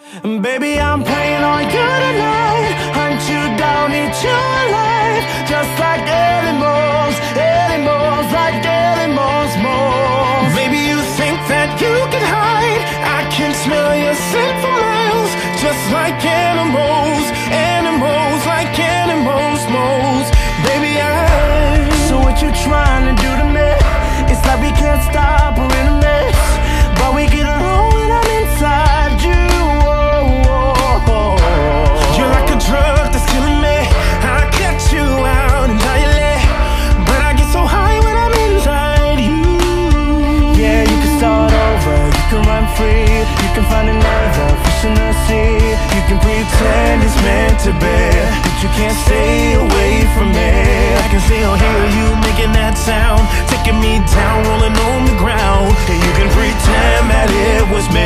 Baby, I'm praying on you tonight. Hunt you down, eat you alive. Just like animals, animals, like animals, moles. Maybe you think that you can hide. I can smell your scent for miles. Just like animals, animals, like animals, moles. Baby, so what you trying to do to me? It's like we can't stop, we're in a mess, but we get along when I'm inside you. You're like a drug that's killing me. I cut you out entirely, but I get so high when I'm inside you. Yeah, you can start over, you can run free, you can find another fish in the sea. You can pretend it's meant to be, but you can't stay away from me. I can still hear you making that sound, taking me down, rolling on the ground. And you can pretend that it was me.